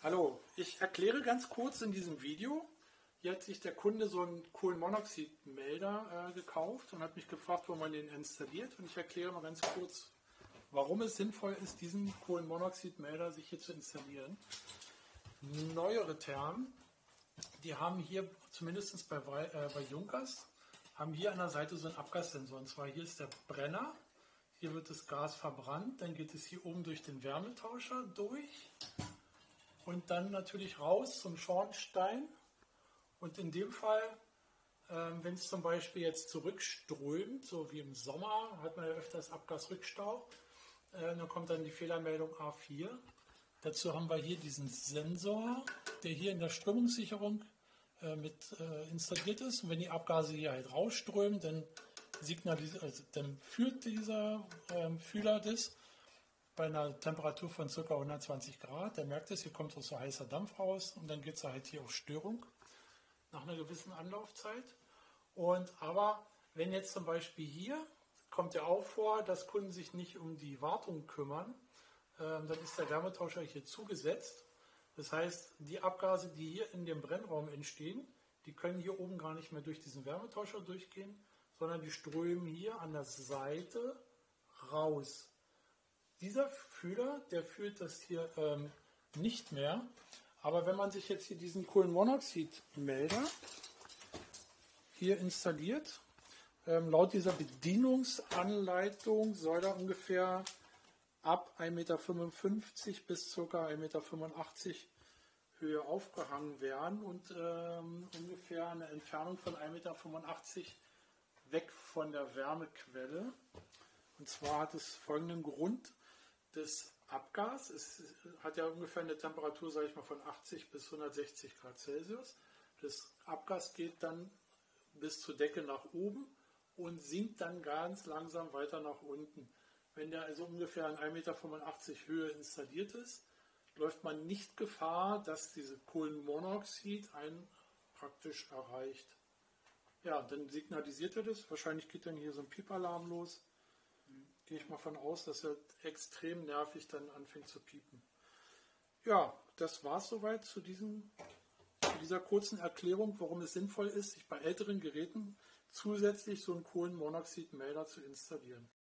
Hallo, ich erkläre ganz kurz in diesem Video. Hier hat sich der Kunde so einen Kohlenmonoxidmelder gekauft und hat mich gefragt, wo man den installiert. Und ich erkläre mal ganz kurz, warum es sinnvoll ist, diesen Kohlenmonoxidmelder sich hier zu installieren. Neuere Thermen, die haben hier, zumindest bei Junkers, haben hier an der Seite so einen Abgassensor. Und zwar hier ist der Brenner. Hier wird das Gas verbrannt, dann geht es hier oben durch den Wärmetauscher durch und dann natürlich raus zum Schornstein. Und in dem Fall, wenn es zum Beispiel jetzt zurückströmt, so wie im Sommer, hat man ja öfters Abgasrückstau, dann kommt dann die Fehlermeldung A4. Dazu haben wir hier diesen Sensor, der hier in der Strömungssicherung mit installiert ist. Und wenn die Abgase hier halt rausströmen, dann führt dieser Fühler das bei einer Temperatur von ca. 120 Grad. Der merkt es, hier kommt so heißer Dampf raus und dann geht es halt hier auf Störung nach einer gewissen Anlaufzeit. Aber wenn jetzt zum Beispiel hier, kommt ja auch vor, dass Kunden sich nicht um die Wartung kümmern, dann ist der Wärmetauscher hier zugesetzt. Das heißt, die Abgase, die hier in dem Brennraum entstehen, die können hier oben gar nicht mehr durch diesen Wärmetauscher durchgehen, sondern die strömen hier an der Seite raus. Dieser Fühler, der führt das hier nicht mehr. Aber wenn man sich jetzt hier diesen Kohlenmonoxidmelder hier installiert, laut dieser Bedienungsanleitung soll er ungefähr ab 1,55 m bis ca. 1,85 m Höhe aufgehangen werden und ungefähr eine Entfernung von 1,85 m weg von der Wärmequelle. Und zwar hat es folgenden Grund: Das Abgas, es hat ja ungefähr eine Temperatur, sage ich mal, von 80 bis 160 Grad Celsius. Das Abgas geht dann bis zur Decke nach oben und sinkt dann ganz langsam weiter nach unten. Wenn der also ungefähr an 1,85 m Höhe installiert ist, läuft man nicht Gefahr, dass diese Kohlenmonoxid einen praktisch erreicht. Ja, dann signalisiert er das. Wahrscheinlich geht dann hier so ein Piepalarm los. Gehe ich mal von aus, dass er extrem nervig dann anfängt zu piepen. Ja, das war es soweit zu dieser kurzen Erklärung, warum es sinnvoll ist, sich bei älteren Geräten zusätzlich so einen Kohlenmonoxidmelder zu installieren.